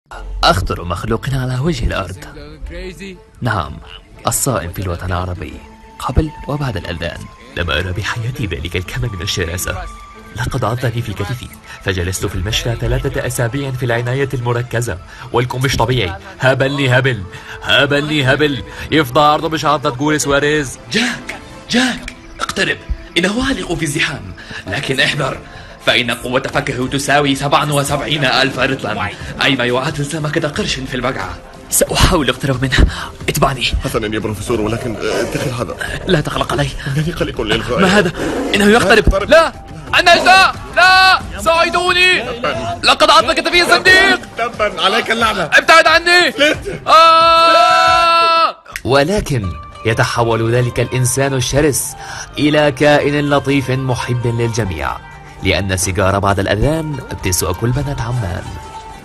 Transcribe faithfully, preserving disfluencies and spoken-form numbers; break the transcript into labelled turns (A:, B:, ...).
A: أخطر مخلوق على وجه الأرض. نعم، الصائم في الوطن العربي قبل وبعد الأذان. لم أرى بحياتي ذلك الكم من الشراسة. لقد عضني في كتفي، فجلست في المشفى ثلاثة أسابيع في العناية المركزة، والكم مش طبيعي. هبلني هبل هبلني هبل يفضى عرضه مش عضة تقول سواريز.
B: جاك جاك اقترب، إنه عالق في الزحام، لكن احذر فإن قوة فكه تساوي سبعة وسبعين ألف رطلا، أي ما يعادل سمكة قرش في البقعة.
A: سأحاول الاقتراب منه، اتبعني.
C: حسنا يا بروفيسور، ولكن اتخذ هذا.
A: لا تقلق علي.
C: إنني قلق للغاية.
A: ما هذا؟ إنه يقترب. لا، النجدة، لا، ساعدوني، لقد عض كتفي صنديق.
C: تبا عليك اللعنة،
A: ابتعد عني. آه! ولكن يتحول ذلك الإنسان الشرس إلى كائن لطيف محب للجميع، لأن السيجارة بعد الأذان بتسوى كل بنات عمان.